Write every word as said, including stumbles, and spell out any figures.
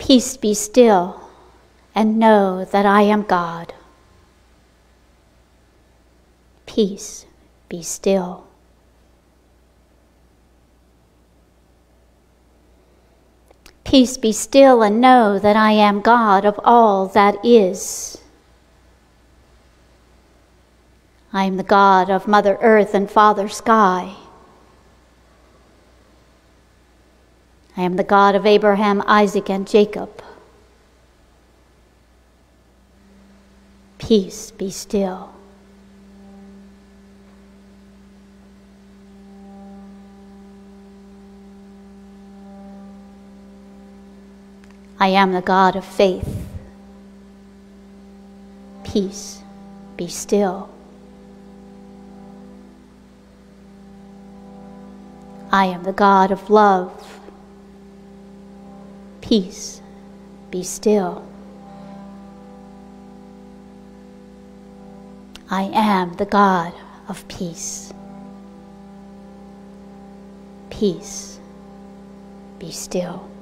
Peace, be still, and know that I am God. Peace, be still. Peace, be still, and know that I am God of all that is. I am the God of Mother Earth and Father Sky. I am the God of Abraham, Isaac, and Jacob. Peace, be still. I am the God of faith. Peace, be still. I am the God of love. Peace, be still. I am the God of peace. Peace, be still.